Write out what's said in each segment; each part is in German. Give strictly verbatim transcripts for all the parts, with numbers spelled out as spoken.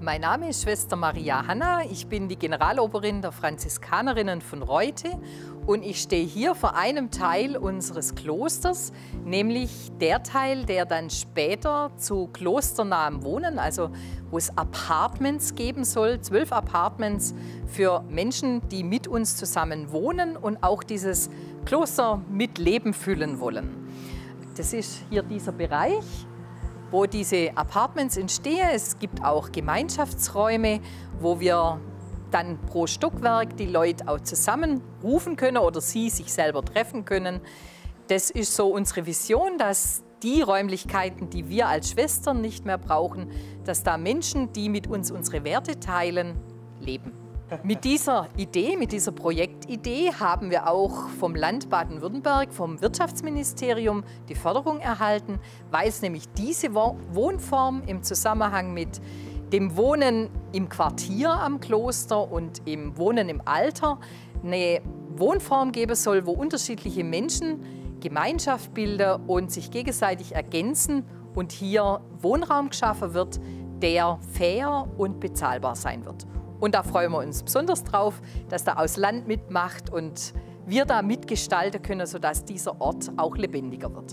Mein Name ist Schwester Maria Hanna. Ich bin die Generaloberin der Franziskanerinnen von Reute und ich stehe hier vor einem Teil unseres Klosters, nämlich der Teil, der dann später zu klosternahem Wohnen, also wo es Apartments geben soll, zwölf Apartments für Menschen, die mit uns zusammen wohnen und auch dieses Kloster mit Leben füllen wollen. Das ist hier dieser Bereich, wo diese Apartments entstehen. Es gibt auch Gemeinschaftsräume, wo wir dann pro Stockwerk die Leute auch zusammenrufen können oder sie sich selber treffen können. Das ist so unsere Vision, dass die Räumlichkeiten, die wir als Schwestern nicht mehr brauchen, dass da Menschen, die mit uns unsere Werte teilen, leben. Mit dieser Idee, mit dieser Projektidee haben wir auch vom Land Baden-Württemberg, vom Wirtschaftsministerium die Förderung erhalten, weil es nämlich diese Wohnform im Zusammenhang mit dem Wohnen im Quartier am Kloster und im Wohnen im Alter eine Wohnform geben soll, wo unterschiedliche Menschen Gemeinschaft bilden und sich gegenseitig ergänzen und hier Wohnraum geschaffen wird, der fair und bezahlbar sein wird. Und da freuen wir uns besonders drauf, dass da aus Land mitmacht und wir da mitgestalten können, sodass dieser Ort auch lebendiger wird.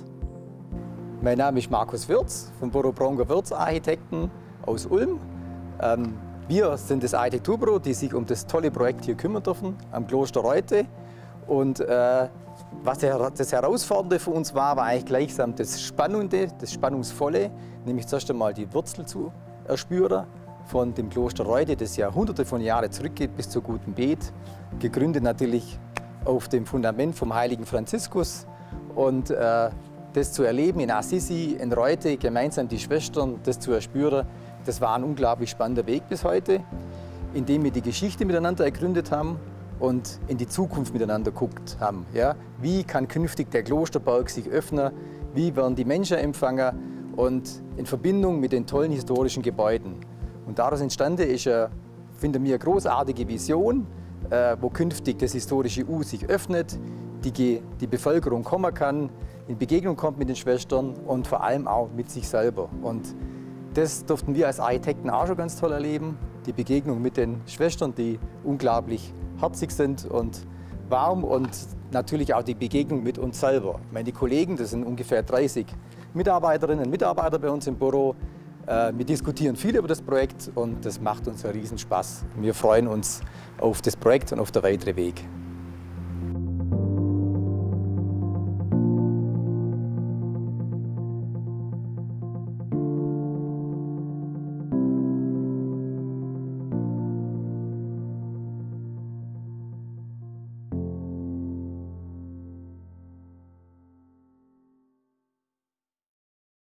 Mein Name ist Markus Wirz vom Büro Bronker Wirz Architekten aus Ulm. Ähm, wir sind das Architekturbüro, die sich um das tolle Projekt hier kümmern dürfen, am Kloster Reute. Und äh, was das Herausfordernde für uns war, war eigentlich gleichsam das Spannende, das Spannungsvolle, nämlich zuerst einmal die Wurzel zu erspüren von dem Kloster Reute, das ja hunderte von Jahren zurückgeht bis zur Guten Bet, gegründet natürlich auf dem Fundament vom heiligen Franziskus. Und äh, das zu erleben in Assisi, in Reute, gemeinsam die Schwestern, das zu erspüren, das war ein unglaublich spannender Weg bis heute, in dem wir die Geschichte miteinander ergründet haben und in die Zukunft miteinander geguckt haben. Ja? Wie kann künftig der Klosterberg sich öffnen? Wie werden die Menschen empfangen? Und in Verbindung mit den tollen historischen Gebäuden. Und daraus entstanden ist, äh, finde ich, eine großartige Vision, äh, wo künftig das historische U sich öffnet, die, die Bevölkerung kommen kann, in Begegnung kommt mit den Schwestern und vor allem auch mit sich selber. Und das durften wir als Architekten auch schon ganz toll erleben, die Begegnung mit den Schwestern, die unglaublich herzig sind und warm und natürlich auch die Begegnung mit uns selber. Ich meine, die Kollegen, das sind ungefähr dreißig Mitarbeiterinnen und Mitarbeiter bei uns im Büro. Wir diskutieren viel über das Projekt und das macht uns einen Riesenspaß. Wir freuen uns auf das Projekt und auf den weiteren Weg.